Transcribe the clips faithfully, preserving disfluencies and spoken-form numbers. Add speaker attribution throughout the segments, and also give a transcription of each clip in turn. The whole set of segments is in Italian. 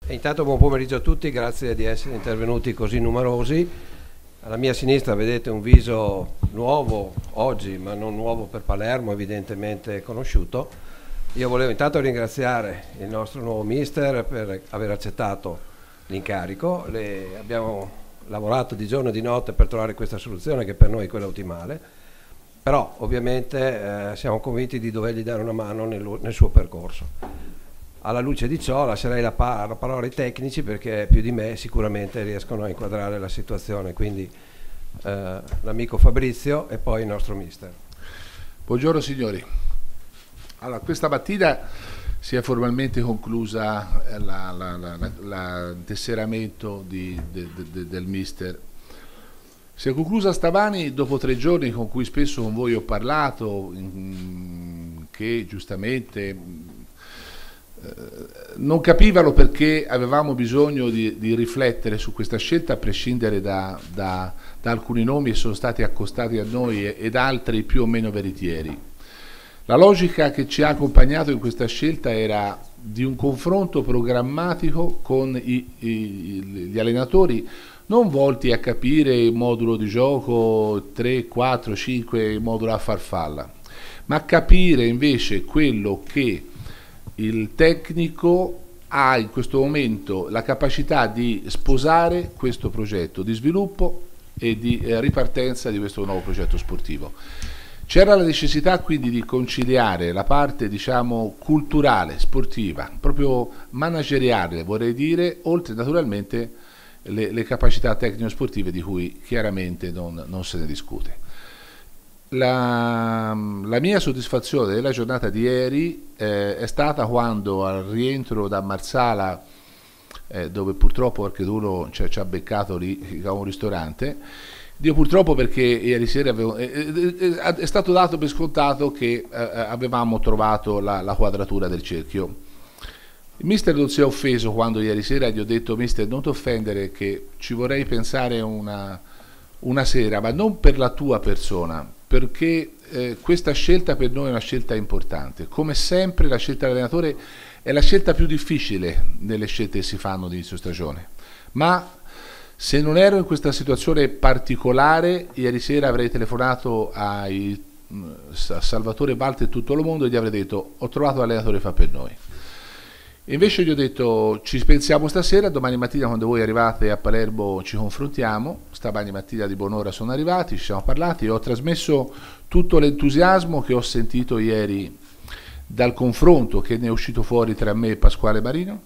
Speaker 1: E intanto buon pomeriggio a tutti, grazie di essere intervenuti così numerosi. Alla mia sinistra vedete un viso nuovo oggi, ma non nuovo per Palermo, evidentemente conosciuto. Io volevo intanto ringraziare il nostro nuovo mister per aver accettato l'incarico. Le abbiamo lavorato di giorno e di notte per trovare questa soluzione, che per noi è quella ottimale, però ovviamente eh, siamo convinti di dovergli dare una mano nel, nel suo percorso. Alla luce di ciò lascerei la, pa la parola ai tecnici, perché più di me sicuramente riescono a inquadrare la situazione, quindi eh, l'amico Fabrizio e poi il nostro mister.
Speaker 2: Buongiorno signori. Allora, questa mattina si è formalmente conclusa il tesseramento di, de, de, de, del mister. Si è conclusa stamani dopo tre giorni con cui spesso con voi ho parlato, in, che giustamente non capivano perché avevamo bisogno di, di riflettere su questa scelta, a prescindere da, da, da alcuni nomi che sono stati accostati a noi ed altri più o meno veritieri. La logica che ci ha accompagnato in questa scelta era di un confronto programmatico con i, i, gli allenatori, non volti a capire il modulo di gioco tre, quattro, cinque, il modulo a farfalla, ma capire invece quello che il tecnico ha in questo momento la capacità di sposare questo progetto di sviluppo e di eh, ripartenza di questo nuovo progetto sportivo. C'era la necessità quindi di conciliare la parte, diciamo, culturale, sportiva, proprio manageriale, vorrei dire, oltre naturalmente le, le capacità tecnico-sportive di cui chiaramente non, non se ne discute. La, la mia soddisfazione della giornata di ieri eh, è stata quando al rientro da Marsala, eh, dove purtroppo qualcuno ci, ci ha beccato lì a un ristorante, Dio purtroppo perché ieri sera avevo, eh, eh, è stato dato per scontato che eh, avevamo trovato la, la quadratura del cerchio. Il mister non si è offeso quando ieri sera gli ho detto: mister, non ti offendere che ci vorrei pensare una, una sera, ma non per la tua persona, perché eh, questa scelta per noi è una scelta importante. Come sempre la scelta dell'allenatore è la scelta più difficile delle scelte che si fanno di inizio stagione, ma se non ero in questa situazione particolare ieri sera avrei telefonato ai, a Salvatore Valti e tutto il mondo e gli avrei detto: ho trovato l'allenatore che fa per noi. Invece gli ho detto: ci pensiamo stasera, domani mattina quando voi arrivate a Palermo ci confrontiamo. Stamani mattina di buon'ora sono arrivati, ci siamo parlati e ho trasmesso tutto l'entusiasmo che ho sentito ieri dal confronto che ne è uscito fuori tra me e Pasquale Marino,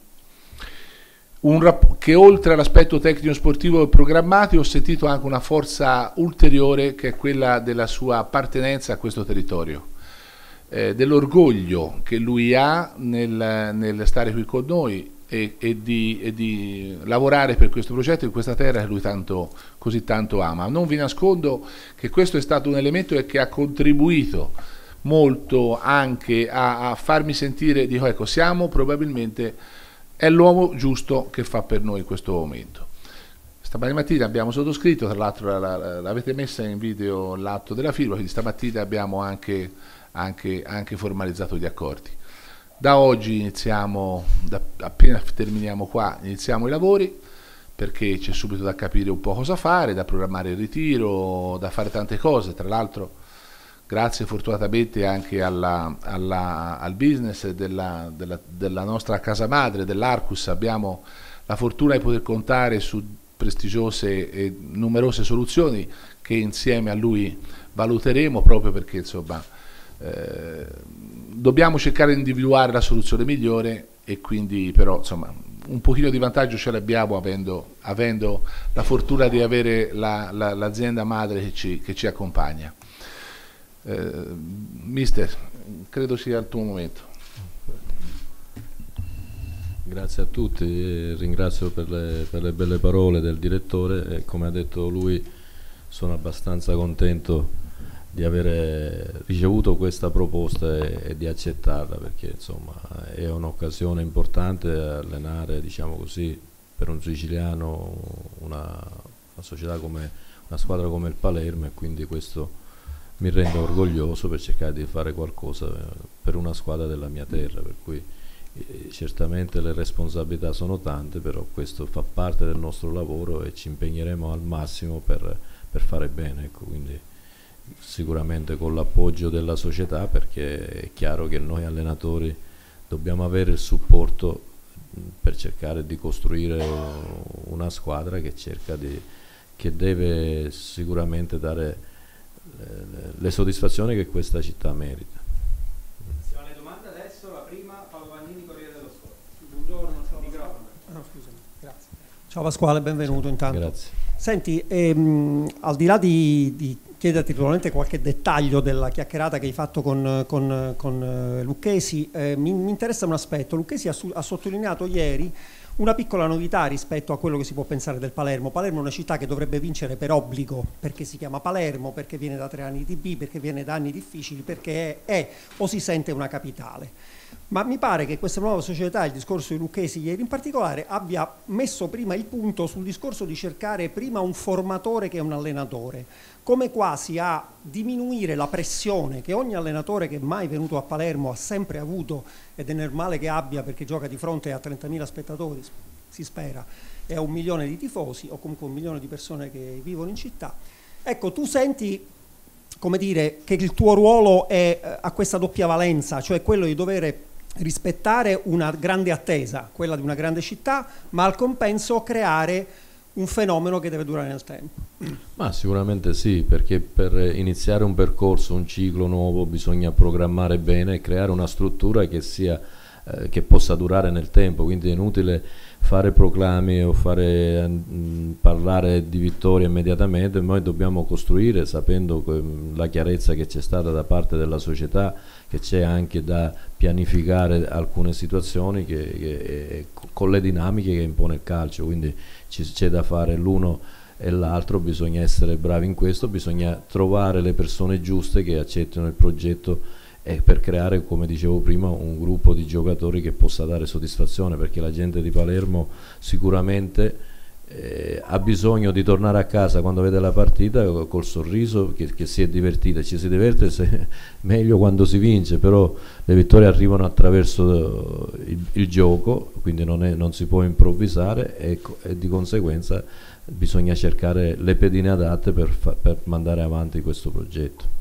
Speaker 2: un che oltre all'aspetto tecnico sportivo e programmatico ho sentito anche una forza ulteriore, che è quella della sua appartenenza a questo territorio. Eh, dell'orgoglio che lui ha nel, nel stare qui con noi e, e, di, e di lavorare per questo progetto in questa terra che lui tanto, così tanto ama. Non vi nascondo che questo è stato un elemento che ha contribuito molto anche a, a farmi sentire, dico, ecco, siamo probabilmente, è l'uomo giusto che fa per noi in questo momento. Stamani mattina abbiamo sottoscritto, tra l'altro l'avete messa in video l'atto della firma, quindi stamattina abbiamo anche Anche, anche formalizzato gli accordi. Da oggi iniziamo, da, appena terminiamo qua, iniziamo i lavori, perché c'è subito da capire un po' cosa fare, da programmare il ritiro, da fare tante cose. Tra l'altro, grazie fortunatamente anche alla, alla, al business della, della, della nostra casa madre, dell'Arcus, abbiamo la fortuna di poter contare su prestigiose e numerose soluzioni che insieme a lui valuteremo, proprio perché insomma Eh, dobbiamo cercare di individuare la soluzione migliore, e quindi però insomma un pochino di vantaggio ce l'abbiamo avendo, avendo la fortuna di avere la, la, l'azienda madre che ci, che ci accompagna. Eh, mister, credo sia il tuo momento.
Speaker 3: Grazie a tutti, ringrazio per le, per le belle parole del direttore e, come ha detto lui, sono abbastanza contento di avere ricevuto questa proposta e, e di accettarla, perché insomma è un'occasione importante allenare, diciamo così, per un siciliano una, una società come una squadra come il Palermo, e quindi questo mi rende orgoglioso per cercare di fare qualcosa per una squadra della mia terra, per cui eh, certamente le responsabilità sono tante, però questo fa parte del nostro lavoro e ci impegneremo al massimo per, per fare bene, ecco, quindi sicuramente con l'appoggio della società, perché è chiaro che noi allenatori dobbiamo avere il supporto per cercare di costruire una squadra che cerca di, che deve sicuramente dare le, le soddisfazioni che questa città merita.
Speaker 4: Passiamo alle domande adesso, la prima Paolo Vannini, Corriere dello Sport. Buongiorno, ciao microfono.
Speaker 5: Ah, scusami, grazie. Ciao Pasquale, benvenuto intanto.
Speaker 3: Grazie.
Speaker 5: Senti, ehm, al di là di, di chiederti probabilmente qualche dettaglio della chiacchierata che hai fatto con, con, con eh, Lucchesi, eh, mi, mi interessa un aspetto. Lucchesi ha, su, ha sottolineato ieri una piccola novità rispetto a quello che si può pensare del Palermo. Palermo è una città che dovrebbe vincere per obbligo, perché si chiama Palermo, perché viene da tre anni di B, perché viene da anni difficili, perché è, è o si sente una capitale. Ma mi pare che questa nuova società, il discorso di Lucchesi ieri in particolare, abbia messo prima il punto sul discorso di cercare prima un formatore che un allenatore, come quasi a diminuire la pressione che ogni allenatore che è mai venuto a Palermo ha sempre avuto, ed è normale che abbia, perché gioca di fronte a trentamila spettatori, si spera, e a un milione di tifosi o comunque un milione di persone che vivono in città. Ecco, tu senti, come dire, che il tuo ruolo è, eh, ha questa doppia valenza, cioè quello di dover rispettare una grande attesa, quella di una grande città, ma al compenso creare un fenomeno che deve durare nel tempo.
Speaker 3: Ma sicuramente sì, perché per iniziare un percorso, un ciclo nuovo, bisogna programmare bene e creare una struttura che sia eh, che possa durare nel tempo, quindi è inutile fare proclami o fare mh, parlare di vittoria immediatamente. Noi dobbiamo costruire, sapendo che, mh, la chiarezza che c'è stata da parte della società, che c'è anche da pianificare alcune situazioni che, che, con le dinamiche che impone il calcio, quindi c'è da fare l'uno e l'altro, bisogna essere bravi in questo, bisogna trovare le persone giuste che accettino il progetto, e per creare, come dicevo prima, un gruppo di giocatori che possa dare soddisfazione, perché la gente di Palermo sicuramente eh, ha bisogno di tornare a casa quando vede la partita col sorriso, che, che si è divertita. Ci si diverte se, meglio quando si vince, però le vittorie arrivano attraverso il, il gioco, quindi non, è, non si può improvvisare, e, e di conseguenza bisogna cercare le pedine adatte per, fa, per mandare avanti questo progetto.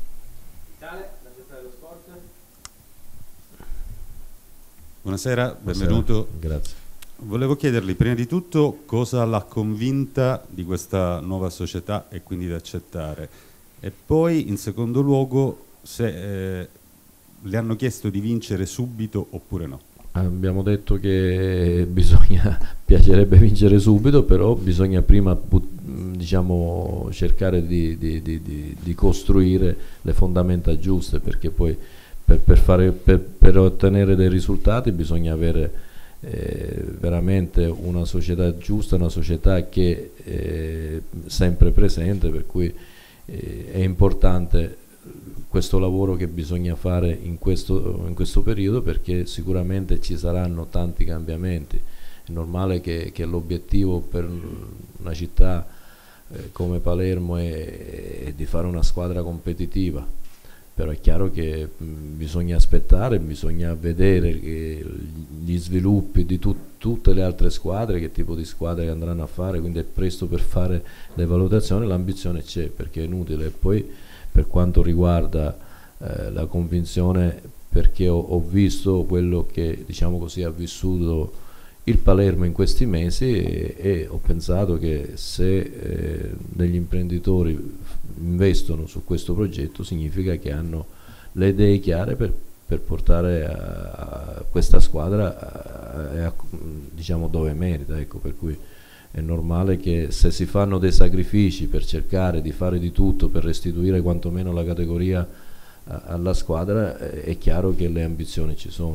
Speaker 6: Buonasera, benvenuto.
Speaker 3: Buonasera, grazie.
Speaker 6: Volevo chiedergli prima di tutto cosa l'ha convinta di questa nuova società e quindi di accettare, e poi in secondo luogo se eh, le hanno chiesto di vincere subito oppure no.
Speaker 3: Abbiamo detto che bisogna, piacerebbe vincere subito, però bisogna prima, diciamo, cercare di, di, di, di, di costruire le fondamenta giuste, perché poi Per, per, fare, per, per ottenere dei risultati bisogna avere eh, veramente una società giusta, una società che è sempre presente, per cui eh, è importante questo lavoro che bisogna fare in questo, in questo periodo, perché sicuramente ci saranno tanti cambiamenti. È normale che, che l'obiettivo per una città eh, come Palermo è, è di fare una squadra competitiva, però è chiaro che mh, bisogna aspettare, bisogna vedere che gli sviluppi di tu, tutte le altre squadre, che tipo di squadre andranno a fare, quindi è presto per fare le valutazioni. L'ambizione c'è, perché è inutile. E poi per quanto riguarda eh, la convinzione, perché ho, ho visto quello che, diciamo così, ha vissuto il Palermo in questi mesi, e, e ho pensato che se eh, degli imprenditori investono su questo progetto significa che hanno le idee chiare per, per portare a, a questa squadra a, a, diciamo, dove merita, ecco. Per cui è normale che se si fanno dei sacrifici per cercare di fare di tutto per restituire quantomeno la categoria a, alla squadra, è, è chiaro che le ambizioni ci sono.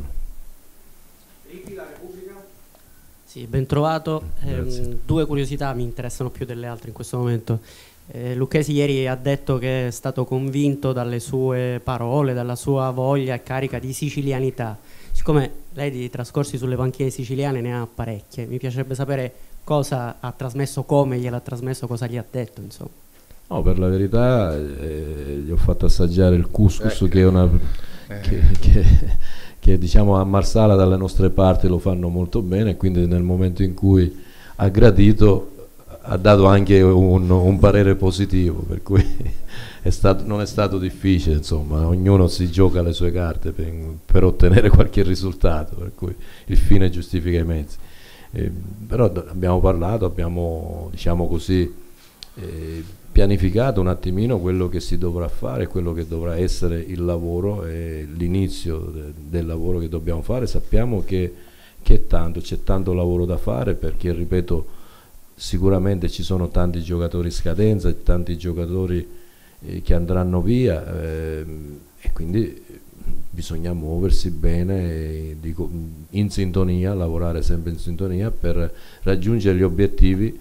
Speaker 4: Ricky, la Repubblica.
Speaker 7: Sì, ben trovato. Eh, due curiosità mi interessano più delle altre in questo momento. Eh, Lucchesi ieri ha detto che è stato convinto dalle sue parole, dalla sua voglia e carica di sicilianità. Siccome lei di trascorsi sulle panchine siciliane ne ha parecchie, mi piacerebbe sapere cosa ha trasmesso, come gliel'ha trasmesso, cosa gli ha detto, insomma.
Speaker 3: No, per la verità eh, gli ho fatto assaggiare il couscous, eh, che è una...
Speaker 2: Eh.
Speaker 3: Che, che, che diciamo a Marsala dalle nostre parti lo fanno molto bene, quindi nel momento in cui ha gradito ha dato anche un, un parere positivo, per cui è stato, non è stato difficile, insomma, ognuno si gioca le sue carte per, per ottenere qualche risultato, per cui il fine giustifica i mezzi. Eh, però abbiamo parlato, abbiamo, diciamo così, eh, pianificato un attimino quello che si dovrà fare, quello che dovrà essere il lavoro e l'inizio de, del lavoro che dobbiamo fare. Sappiamo che, che tanto, c'è tanto lavoro da fare, perché, ripeto, sicuramente ci sono tanti giocatori in scadenza e tanti giocatori eh, che andranno via, eh, e quindi bisogna muoversi bene, eh, dico, in sintonia, lavorare sempre in sintonia per raggiungere gli obiettivi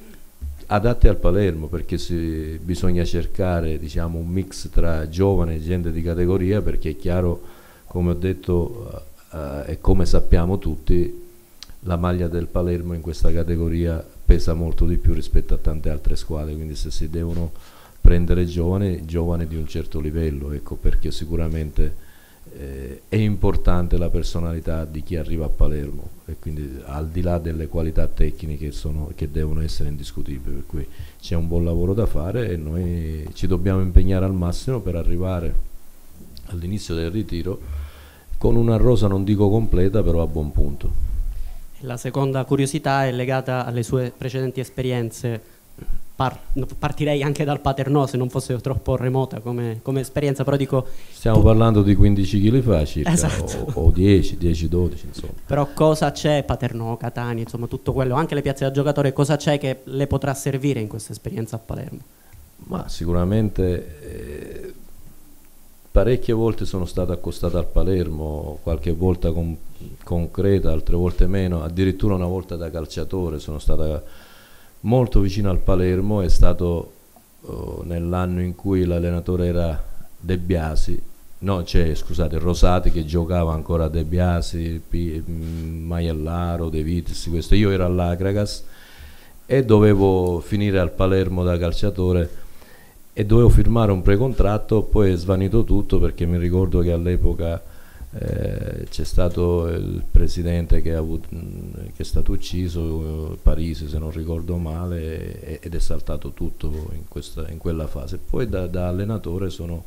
Speaker 3: adatti al Palermo, perché si, bisogna cercare, diciamo, un mix tra giovane e gente di categoria, perché è chiaro, come ho detto eh, e come sappiamo tutti, la maglia del Palermo in questa categoria pesa molto di più rispetto a tante altre squadre, quindi se si devono prendere giovani, giovani di un certo livello, ecco perché sicuramente eh, è importante la personalità di chi arriva a Palermo, e quindi al di là delle qualità tecniche sono, che devono essere indiscutibili, per cui c'è un buon lavoro da fare e noi ci dobbiamo impegnare al massimo per arrivare all'inizio del ritiro con una rosa, non dico completa, però a buon punto.
Speaker 7: La seconda curiosità è legata alle sue precedenti esperienze. Par partirei anche dal Paternò, se non fosse troppo remota come, come esperienza, però dico...
Speaker 3: Stiamo parlando di quindici chili fa circa,
Speaker 7: esatto.
Speaker 3: o, o dieci, dieci dodici, insomma.
Speaker 7: Però cosa c'è, Paternò, Catania, insomma tutto quello, anche le piazze da giocatore, cosa c'è che le potrà servire in questa esperienza a Palermo?
Speaker 3: Ma sicuramente... Eh, parecchie volte sono stato accostato al Palermo, qualche volta con, concreta, altre volte meno, addirittura una volta da calciatore sono stato molto vicino al Palermo. È stato oh, nell'anno in cui l'allenatore era De Biasi, no, cioè, scusate, Rosati, che giocava ancora De Biasi, P, Maiellaro, De Vitis, questo. Io ero all'Agragas e dovevo finire al Palermo da calciatore e dovevo firmare un precontratto. Poi è svanito tutto, perché mi ricordo che all'epoca eh, c'è stato il presidente che, ha avuto, che è stato ucciso, Parisi se non ricordo male, e, ed è saltato tutto in, questa, in quella fase. Poi da, da allenatore sono,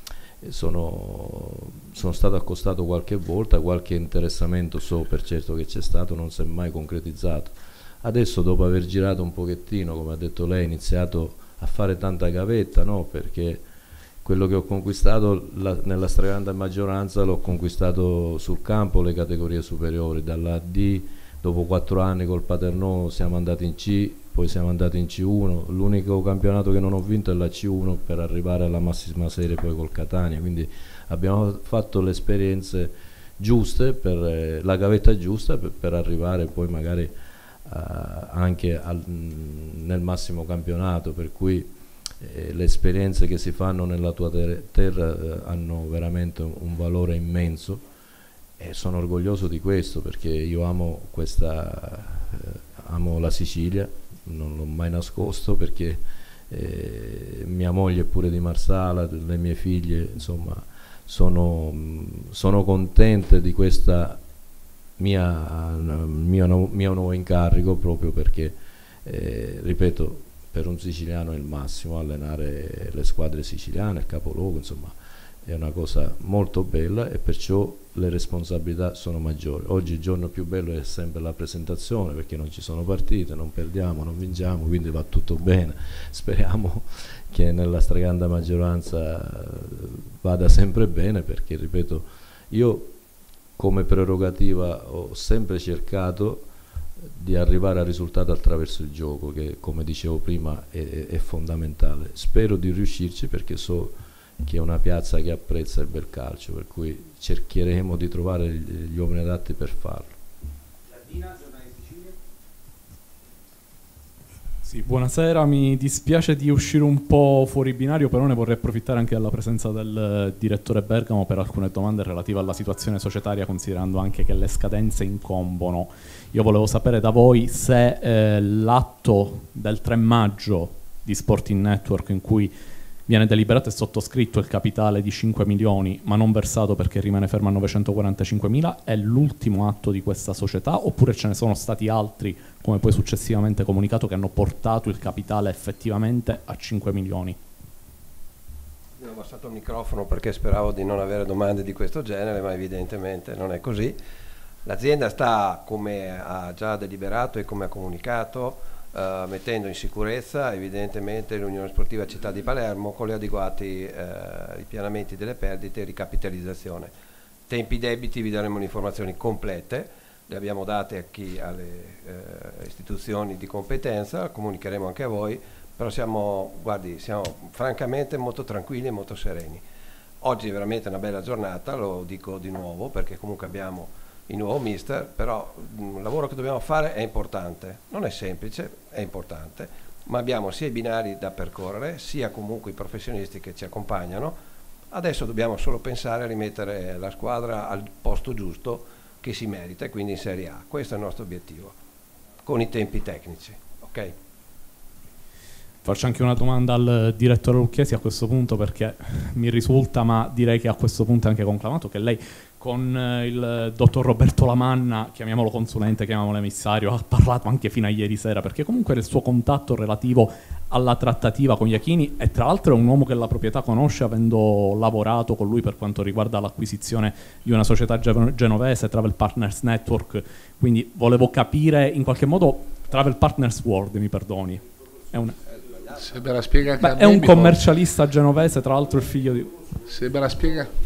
Speaker 3: sono, sono stato accostato qualche volta, qualche interessamento so per certo che c'è stato, non si è mai concretizzato. Adesso, dopo aver girato un pochettino, come ha detto lei, ho iniziato a fare tanta gavetta, no? Perché quello che ho conquistato la, nella stragrande maggioranza l'ho conquistato sul campo, le categorie superiori, dalla D, dopo quattro anni col Paternò siamo andati in C, poi siamo andati in C uno, l'unico campionato che non ho vinto è la C uno, per arrivare alla massima serie poi col Catania, quindi abbiamo fatto le esperienze giuste, per, eh, la gavetta giusta per, per arrivare poi magari Uh, anche al, nel massimo campionato, per cui eh, le esperienze che si fanno nella tua ter terra eh, hanno veramente un, un valore immenso, e sono orgoglioso di questo, perché io amo questa eh, amo la Sicilia, non l'ho mai nascosto, perché eh, mia moglie è pure di Marsala, le mie figlie, insomma, sono, sono contente di questa Mia, mio, mio nuovo incarico, proprio perché eh, ripeto, per un siciliano è il massimo allenare le squadre siciliane, il capoluogo, insomma è una cosa molto bella, e perciò le responsabilità sono maggiori. Oggi il giorno più bello è sempre la presentazione, perché non ci sono partite, non perdiamo, non vinciamo, quindi va tutto bene. Speriamo che nella stragrande maggioranza vada sempre bene, perché ripeto, io come prerogativa ho sempre cercato di arrivare al risultato attraverso il gioco, che come dicevo prima è, è fondamentale. Spero di riuscirci, perché so che è una piazza che apprezza il bel calcio, per cui cercheremo di trovare gli uomini adatti per farlo.
Speaker 4: Lardina, giornale di Sicilia.
Speaker 8: Sì, buonasera, mi dispiace di uscire un po' fuori binario, però ne vorrei approfittare anche della presenza del direttore Bergamo per alcune domande relative alla situazione societaria, considerando anche che le scadenze incombono. Io volevo sapere da voi se eh, l'atto del tre maggio di Sporting Network, in cui viene deliberato e sottoscritto il capitale di cinque milioni ma non versato perché rimane fermo a novecentoquarantacinquemila, è l'ultimo atto di questa società oppure ce ne sono stati altri, come poi successivamente comunicato, che hanno portato il capitale effettivamente a cinque milioni?
Speaker 1: Io ho abbassato il microfono perché speravo di non avere domande di questo genere, ma evidentemente non è così. L'azienda sta, come ha già deliberato e come ha comunicato, Uh, mettendo in sicurezza evidentemente l'Unione Sportiva Città di Palermo con gli adeguati uh, ripianamenti delle perdite e ricapitalizzazione. Tempi debiti vi daremo le informazioni complete, le abbiamo date a chi, alle uh, istituzioni di competenza, comunicheremo anche a voi, però siamo, guardi, siamo francamente molto tranquilli e molto sereni. Oggi è veramente una bella giornata, lo dico di nuovo perché comunque abbiamo il nuovo mister, però il lavoro che dobbiamo fare è importante, non è semplice, è importante, ma abbiamo sia i binari da percorrere, sia comunque i professionisti che ci accompagnano. Adesso dobbiamo solo pensare a rimettere la squadra al posto giusto che si merita, e quindi in Serie A. Questo è il nostro obiettivo, con i tempi tecnici. Ok?
Speaker 8: Faccio anche una domanda al direttore Lucchesi a questo punto, perché mi risulta, ma direi che a questo punto è anche conclamato, che lei con il dottor Roberto Lamanna, chiamiamolo consulente, chiamiamolo emissario, ha parlato anche fino a ieri sera, perché comunque del suo contatto relativo alla trattativa con Iachini, e tra l'altro è un uomo che la proprietà conosce avendo lavorato con lui per quanto riguarda l'acquisizione di una società genovese, Travel Partners Network, quindi volevo capire in qualche modo, Travel Partners World, mi perdoni, è un,
Speaker 2: se me la spiega anche
Speaker 8: beh,
Speaker 2: a me,
Speaker 8: è un
Speaker 2: mi
Speaker 8: commercialista genovese, tra l'altro il figlio di...
Speaker 2: Se me la spiega...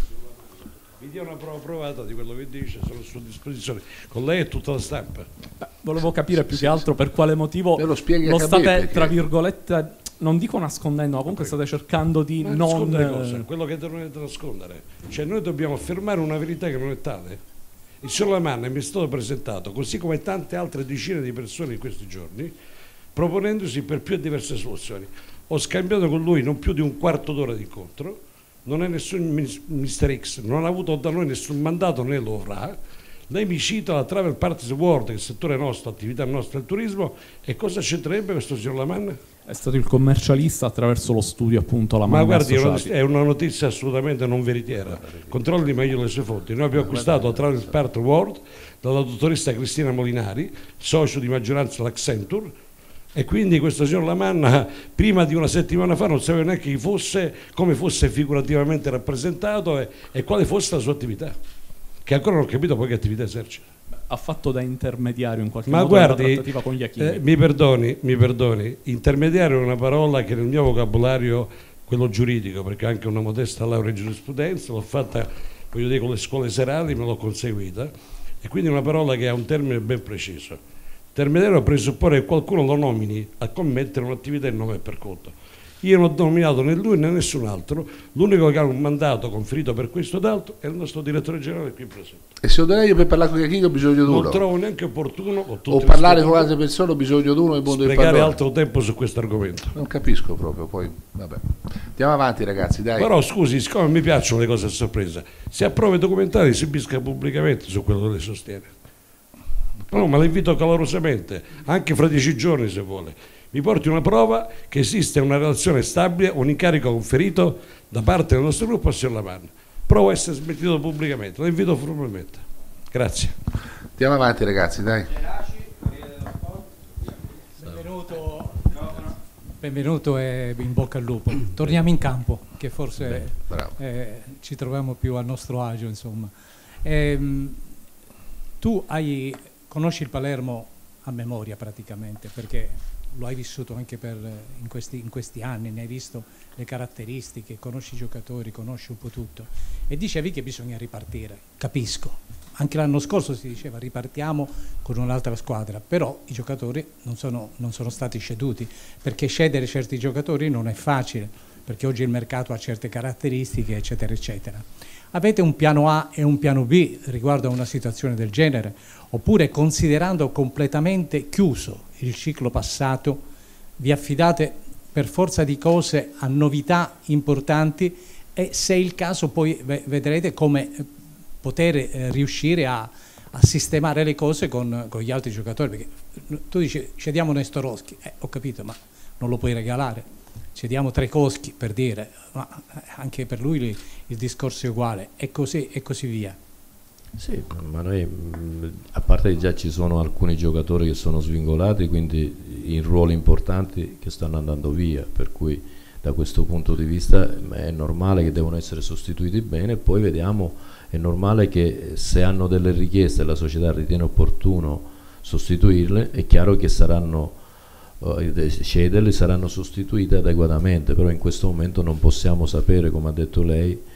Speaker 9: Mi dia una prova provata di quello che dice, sono a sua disposizione con lei e tutta la stampa.
Speaker 8: Beh, volevo capire più che altro per quale motivo
Speaker 2: lo,
Speaker 8: lo state, perché... tra virgolette, non dico nascondendo, ma comunque state cercando di ma non...
Speaker 9: Cosa? Quello che dovete nascondere. Cioè noi dobbiamo affermare una verità che non è tale. Il signor Lamanna mi è stato presentato, così come tante altre decine di persone in questi giorni, proponendosi per più diverse soluzioni. Ho scambiato con lui non più di un quarto d'ora di incontro. Non è nessun mister X, non ha avuto da noi nessun mandato né lo avrà. Lei mi cita la Travel Partners World, che è il settore nostro, attività nostra del turismo, e cosa c'entrerebbe questo signor Lamanna?
Speaker 8: È stato il commercialista attraverso lo studio appunto Lamanna.
Speaker 9: Ma guardi, è una notizia assolutamente non veritiera, controlli meglio le sue fonti. Noi abbiamo acquistato la Travel Partners World dalla dottoressa Cristina Molinari, socio di maggioranza dell'Accenture, e quindi questo signor Lamanna prima di una settimana fa non sapeva neanche chi fosse, come fosse figurativamente rappresentato e, e quale fosse la sua attività, che ancora non ho capito poi che attività esercita.
Speaker 8: Ha fatto da intermediario in qualche
Speaker 9: Ma
Speaker 8: modo
Speaker 9: guardi,
Speaker 8: nella trattativa con Iachini. Eh,
Speaker 9: mi perdoni, mi perdoni, intermediario è una parola che nel mio vocabolario, quello giuridico, perché ho anche una modesta laurea in giurisprudenza, l'ho fatta, voglio dire, con le scuole serali, me l'ho conseguita, e quindi è una parola che ha un termine ben preciso. Intermediario presuppone che qualcuno lo nomini a commettere un'attività in nome e per conto. Io non ho nominato né lui né nessun altro, l'unico che ha un mandato conferito per questo ed altro è il nostro direttore generale qui presente.
Speaker 2: E secondo lei io per parlare con Iachini ho bisogno di uno?
Speaker 9: Non trovo neanche opportuno,
Speaker 2: o parlare con altre persone ho bisogno di uno nel mondo del
Speaker 9: sprecare altro tempo su questo argomento.
Speaker 2: Non capisco proprio, poi vabbè. Andiamo avanti ragazzi, dai.
Speaker 9: Però scusi, siccome mi piacciono le cose a sorpresa, se approva i documentari si esibisca pubblicamente su quello che lei sostiene. No, ma la invito calorosamente, anche fra dieci giorni se vuole. Mi porti una prova che esiste una relazione stabile, un incarico conferito da parte del nostro gruppo al signor Lamanna. Provo a essere smentito pubblicamente, la invito formalmente. Grazie.
Speaker 2: Andiamo avanti ragazzi, dai.
Speaker 10: Benvenuto, benvenuto e in bocca al lupo. Torniamo in campo, che forse
Speaker 2: Beh,
Speaker 10: eh, ci troviamo più a nostro agio, insomma. Ehm, tu hai... conosci il Palermo a memoria praticamente, perché lo hai vissuto anche per, in, questi, in questi anni, ne hai visto le caratteristiche, conosci i giocatori, conosci un po' tutto. E dicevi che bisogna ripartire, capisco. Anche l'anno scorso si diceva ripartiamo con un'altra squadra, però i giocatori non sono, non sono stati ceduti, perché cedere certi giocatori non è facile, perché oggi il mercato ha certe caratteristiche, eccetera, eccetera. Avete un piano A e un piano B riguardo a una situazione del genere? Oppure, considerando completamente chiuso il ciclo passato, vi affidate per forza di cose a novità importanti e, se è il caso, poi vedrete come poter eh, riuscire a, a sistemare le cose con, con gli altri giocatori? Perché tu dici cediamo Nestorowski, eh, ho capito, ma non lo puoi regalare. cediamo tre coschi per dire, ma anche per lui il, il discorso è uguale, e così, e così via.
Speaker 3: Sì, ma noi, a parte che già ci sono alcuni giocatori che sono svingolati, quindi in ruoli importanti che stanno andando via, per cui da questo punto di vista è normale che devono essere sostituiti bene. Poi vediamo, è normale che se hanno delle richieste e la società ritiene opportuno sostituirle, è chiaro che saranno uh, cederle, saranno sostituite adeguatamente, però in questo momento non possiamo sapere, come ha detto lei,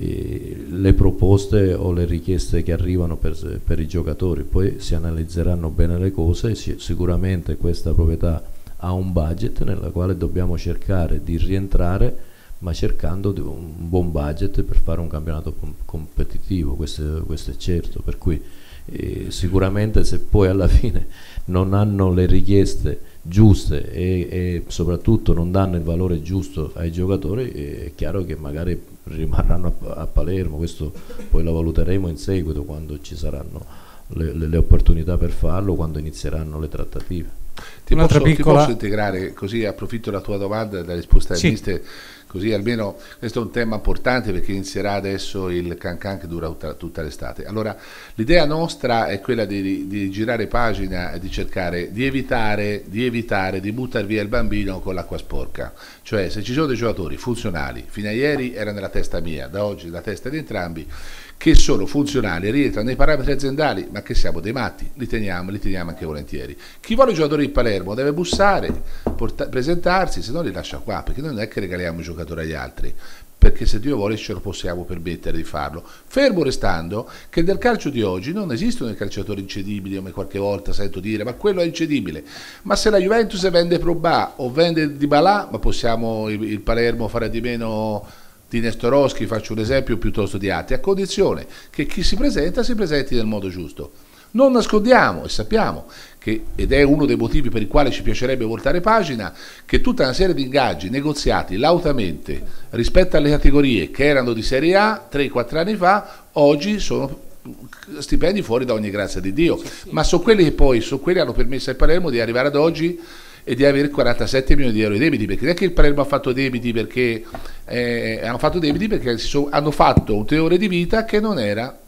Speaker 3: eh, le proposte o le richieste che arrivano per, per i giocatori. Poi si analizzeranno bene le cose, si, sicuramente questa proprietà ha un budget nella quale dobbiamo cercare di rientrare, ma cercando di un buon budget per fare un campionato com competitivo, questo, questo è certo, per cui eh, sicuramente se poi alla fine non hanno le richieste giuste e, e soprattutto non danno il valore giusto ai giocatori, è chiaro che magari rimarranno a, a Palermo. Questo poi lo valuteremo in seguito, quando ci saranno le, le, le opportunità per farlo, quando inizieranno le trattative.
Speaker 2: Ti posso, piccola... ti posso integrare, così approfitto della tua domanda e della risposta alle sì. Così almeno questo è un tema importante, perché inizierà adesso il can-can che dura tutta, tutta l'estate. Allora, l'idea nostra è quella di, di girare pagina e di cercare di evitare, di evitare di buttare via il bambino con l'acqua sporca. Cioè, se ci sono dei giocatori funzionali, fino a ieri era nella testa mia, da oggi nella testa di entrambi, che sono funzionali, rientrano nei parametri aziendali, ma che siamo dei matti, li teniamo, li teniamo anche volentieri. Chi vuole i giocatori di Palermo deve bussare, presentarsi, se no li lascia qua, perché noi non è che regaliamo i giocatori agli altri, perché se Dio vuole ce lo possiamo permettere di farlo. Fermo restando che nel calcio di oggi non esistono i calciatori incedibili, come qualche volta sento dire, ma quello è incedibile. Ma se la Juventus vende Probà o vende Dybala, ma possiamo il, il Palermo fare di meno di Nestorowski, faccio un esempio, piuttosto di altri, a condizione che chi si presenta si presenti nel modo giusto. Non nascondiamo, e sappiamo che, ed è uno dei motivi per i quali ci piacerebbe voltare pagina, che tutta una serie di ingaggi negoziati lautamente rispetto alle categorie che erano di Serie A tre quattro anni fa, oggi sono stipendi fuori da ogni grazia di Dio, ma sono quelli che poi sono quelli che hanno permesso al Palermo di arrivare ad oggi e di avere quarantasette milioni di euro di debiti, perché non è che il Palermo ha fatto debiti perché eh, hanno fatto debiti perché si sono, hanno fatto un tenore di vita che non era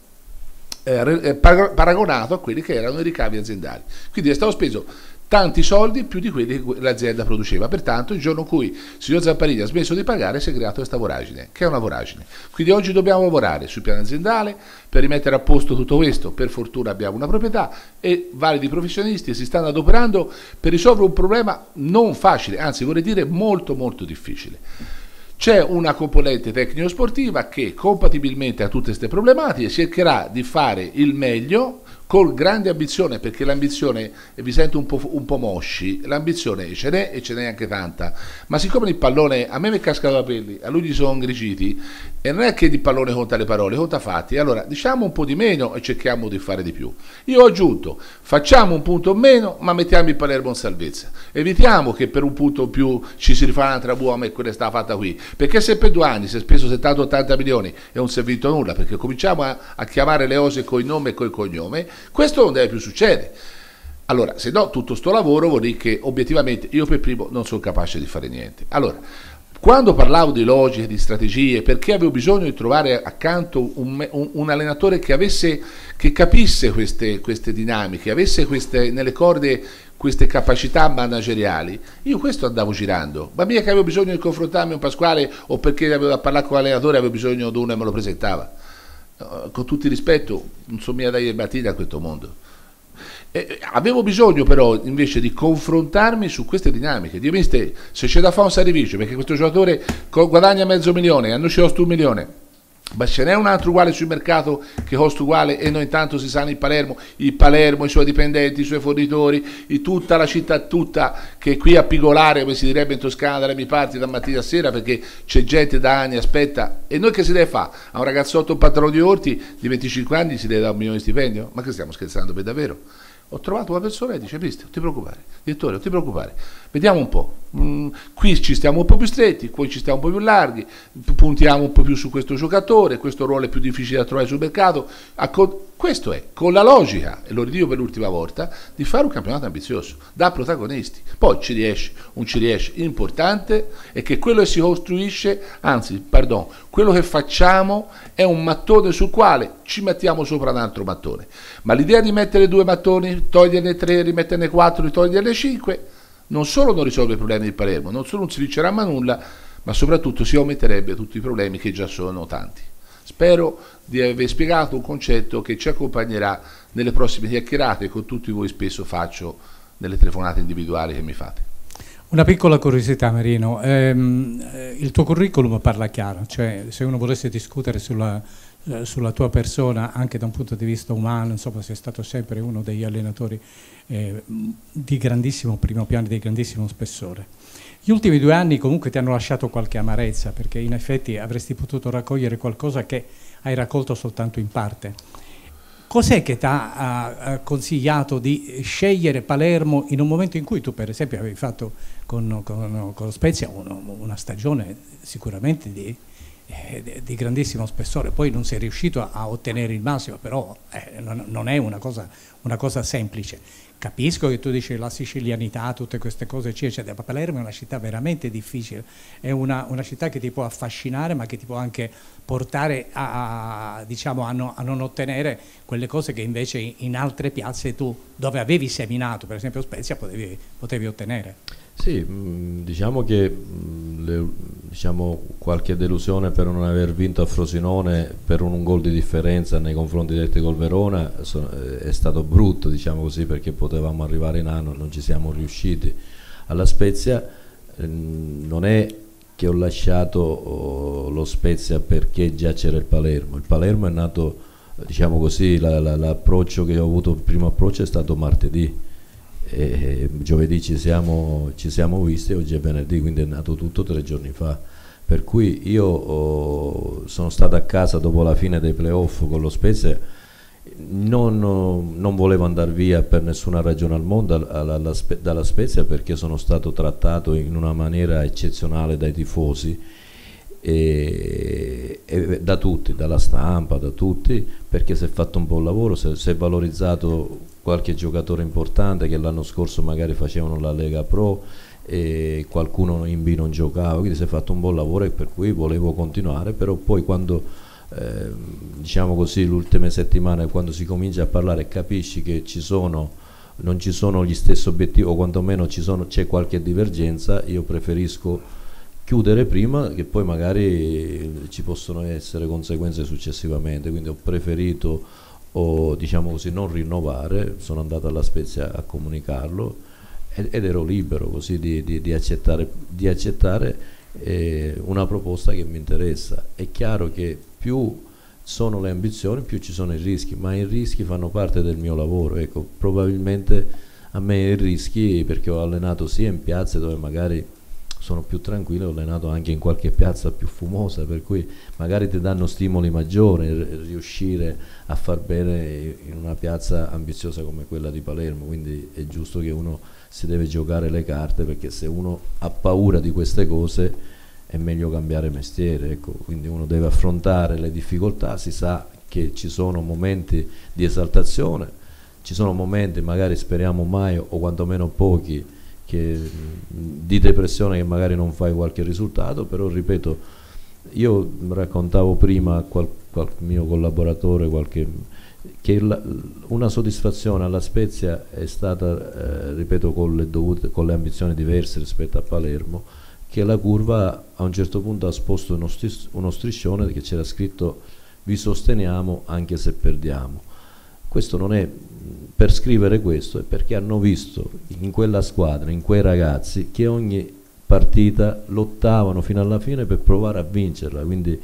Speaker 2: eh, paragonato a quelli che erano i ricavi aziendali, quindi è stato speso tanti soldi più di quelli che l'azienda produceva. Pertanto il giorno in cui il signor Zamparini ha smesso di pagare si è creata questa voragine, che è una voragine. Quindi oggi dobbiamo lavorare sul piano aziendale per rimettere a posto tutto questo. Per fortuna abbiamo una proprietà e validi professionisti si stanno adoperando per risolvere un problema non facile, anzi vorrei dire molto molto difficile. C'è una componente tecnico-sportiva che, compatibilmente a tutte queste problematiche, cercherà di fare il meglio con grande ambizione, perché l'ambizione, e vi sento un po', un po' mosci, l'ambizione ce n'è e ce n'è anche tanta, ma siccome il pallone, a me mi è cascato da pelli, a lui gli sono ingrigiti, e non è che il pallone conta le parole, conta fatti, allora diciamo un po' di meno e cerchiamo di fare di più. Io ho aggiunto, facciamo un punto in meno, ma mettiamo il Palermo in salvezza, evitiamo che per un punto in più ci si rifà un'altra buona e quella è stata fatta qui, perché se per due anni si è speso settanta ottanta milioni e non si è vinto nulla, perché cominciamo a, a chiamare le cose con il nome e col cognome, questo non deve più succedere. Allora, se no tutto sto lavoro vuol dire che obiettivamente io per primo non sono capace di fare niente. Allora, quando parlavo di logiche, di strategie, perché avevo bisogno di trovare accanto un, un, un allenatore che avesse, che capisse queste, queste dinamiche, avesse queste, nelle corde queste capacità manageriali, io questo andavo girando, ma mica che avevo bisogno di confrontarmi con Pasquale o perché avevo da parlare con l'allenatore avevo bisogno di uno e me lo presentava. Con tutto il rispetto, non sono mica dai battiti a questo mondo. E avevo bisogno però invece di confrontarmi su queste dinamiche. Dio miste, se c'è da fare un sacrificio perché questo giocatore guadagna mezzo milione e a noi ci costa un milione, ma ce n'è un altro uguale sul mercato che costa uguale e noi intanto si sa in Palermo, il Palermo, i suoi dipendenti, i suoi fornitori, tutta la città tutta che è qui a pigolare, come si direbbe in Toscana, dalle mie parti da mattina a sera, perché c'è gente da anni aspetta. E noi che si deve fare? A un ragazzotto un pantalone di orti di venticinque anni si deve dare un milione di stipendio? Ma che stiamo scherzando per davvero? Ho trovato una persona e dice, visto, non ti preoccupare, direttore, non ti preoccupare, vediamo un po', mm, qui ci stiamo un po' più stretti, qui ci stiamo un po' più larghi, puntiamo un po' più su questo giocatore, questo ruolo è più difficile da trovare sul mercato, Questo è, con la logica, e lo ridico per l'ultima volta, di fare un campionato ambizioso, da protagonisti. Poi ci riesce, un ci riesce importante è che quello che si costruisce, anzi, pardon, quello che facciamo è un mattone sul quale ci mettiamo sopra un altro mattone. Ma l'idea di mettere due mattoni, toglierne tre, rimetterne quattro, toglierne cinque, non solo non risolve i problemi di Palermo, non solo non si vincerà mai nulla, ma soprattutto si aumenterebbe tutti i problemi che già sono tanti. Spero di aver spiegato un concetto che ci accompagnerà nelle prossime chiacchierate, che con tutti voi spesso faccio nelle telefonate individuali che mi fate.
Speaker 10: Una piccola curiosità, Marino, ehm, il tuo curriculum parla chiaro, cioè se uno volesse discutere sulla, eh, sulla tua persona anche da un punto di vista umano, insomma sei stato sempre uno degli allenatori eh, di grandissimo primo piano, di grandissimo spessore. Gli ultimi due anni comunque ti hanno lasciato qualche amarezza, perché in effetti avresti potuto raccogliere qualcosa che hai raccolto soltanto in parte. Cos'è che ti ha consigliato di scegliere Palermo in un momento in cui tu per esempio avevi fatto con, con, con lo Spezia una, una stagione sicuramente di, eh, di grandissimo spessore, poi non sei riuscito a, a ottenere il massimo, però eh, non, non è una cosa, una cosa semplice. Capisco che tu dici la sicilianità, tutte queste cose eccetera, ma Palermo è una città veramente difficile, è una, una città che ti può affascinare ma che ti può anche portare a, a, diciamo, a, no, a non ottenere quelle cose che invece in altre piazze tu, dove avevi seminato, per esempio Spezia, potevi, potevi ottenere.
Speaker 3: Sì, diciamo che le, diciamo, qualche delusione per non aver vinto a Frosinone per un, un gol di differenza nei confronti del Col Verona so, è stato brutto, diciamo così, perché potevamo arrivare in anno, non ci siamo riusciti. Alla Spezia eh, non è che ho lasciato oh, lo Spezia perché già c'era il Palermo. Il Palermo è nato, diciamo così, la, la, l'approccio che ho avuto, il primo approccio è stato martedì. E giovedì ci siamo, ci siamo visti, oggi è venerdì, quindi è nato tutto tre giorni fa, per cui io oh, sono stato a casa dopo la fine dei playoff con lo Spezia, non, non volevo andare via per nessuna ragione al mondo alla, alla, dalla Spezia, perché sono stato trattato in una maniera eccezionale dai tifosi e, e da tutti, dalla stampa, da tutti, perché si è fatto un buon lavoro, si è valorizzato qualche giocatore importante che l'anno scorso magari facevano la Lega Pro e qualcuno in B non giocava, quindi si è fatto un buon lavoro e per cui volevo continuare, però poi quando eh, diciamo così le ultime settimane, quando si comincia a parlare e capisci che ci sono, non ci sono gli stessi obiettivi o quantomeno ci sono, c'è qualche divergenza, io preferisco chiudere prima che poi magari ci possono essere conseguenze successivamente, quindi ho preferito o diciamo così non rinnovare, sono andato alla Spezia a comunicarlo ed, ed ero libero così di, di, di accettare, di accettare eh, una proposta che mi interessa. È chiaro che più sono le ambizioni più ci sono i rischi, ma i rischi fanno parte del mio lavoro, ecco, probabilmente a me i rischi, perché ho allenato sia in piazze dove magari sono più tranquillo, ho allenato anche in qualche piazza più fumosa, per cui magari ti danno stimoli maggiori riuscire a far bene in una piazza ambiziosa come quella di Palermo, quindi è giusto che uno si deve giocare le carte, perché se uno ha paura di queste cose è meglio cambiare mestiere, ecco. Quindi uno deve affrontare le difficoltà, si sa che ci sono momenti di esaltazione, ci sono momenti magari speriamo mai o quantomeno pochi che, di depressione, che magari non fai qualche risultato, però ripeto, io raccontavo prima a qual, qualche mio collaboratore qualche, che la, una soddisfazione alla Spezia è stata, eh, ripeto, con le, dovute, con le ambizioni diverse rispetto a Palermo, che la curva a un certo punto ha sposto uno, stis, uno striscione che c'era scritto vi sosteniamo anche se perdiamo. Questo non è per scrivere questo, è perché hanno visto in quella squadra, in quei ragazzi, che ogni partita lottavano fino alla fine per provare a vincerla, quindi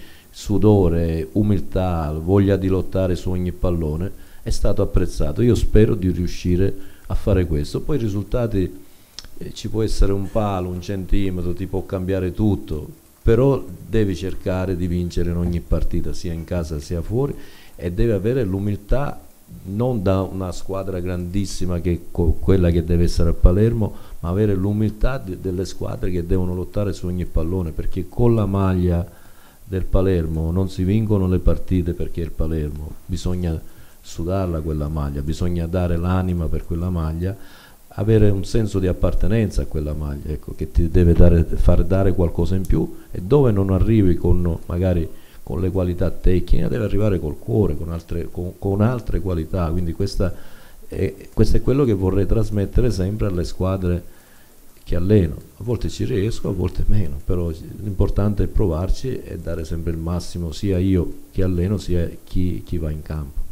Speaker 3: sudore, umiltà, voglia di lottare su ogni pallone è stato apprezzato. Io spero di riuscire a fare questo, poi i risultati eh, ci può essere un palo, un centimetro, ti può cambiare tutto, però devi cercare di vincere in ogni partita, sia in casa sia fuori, e devi avere l'umiltà non da una squadra grandissima che quella che deve essere a Palermo, ma avere l'umiltà de delle squadre che devono lottare su ogni pallone, perché con la maglia del Palermo non si vincono le partite perché è il Palermo, bisogna sudarla quella maglia, bisogna dare l'anima per quella maglia, avere un senso di appartenenza a quella maglia, ecco, che ti deve dare, far dare qualcosa in più, e dove non arrivi con magari con le qualità tecniche, deve arrivare col cuore, con altre, con, con altre qualità. Quindi questa è, questo è quello che vorrei trasmettere sempre alle squadre che alleno. A volte ci riesco, a volte meno, però l'importante è provarci e dare sempre il massimo, sia io che alleno sia chi, chi va in campo.